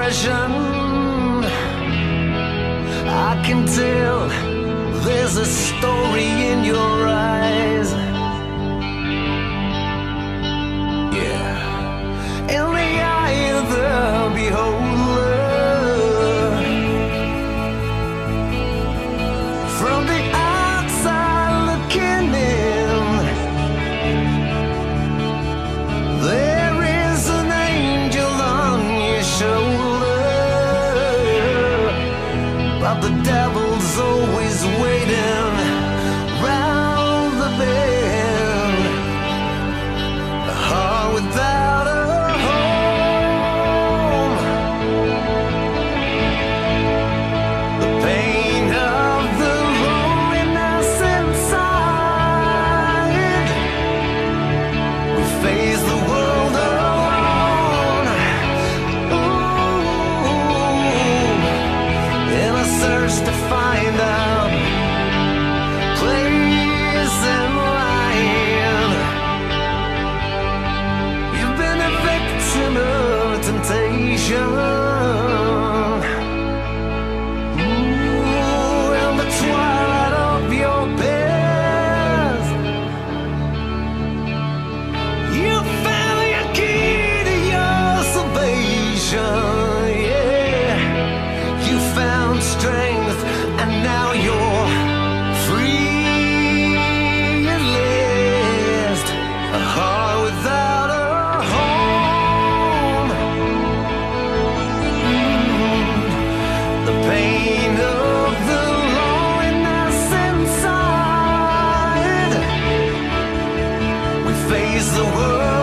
passion. I can tell there's a story in your eyes. Yeah, in the eye of the beholder. From the outside looking in, there is an angel on your shoulder, but the devil's always waiting round the bend. A heart without a home, the pain of the loneliness inside. We face the world alone, ooh, in a search to find out place and line. You've been a victim of temptation. Ooh, in the twilight of your past, you found your key to your salvation. Yeah, you found strength, and now you're free at last. A heart without a home. The pain of the loneliness inside. We face the world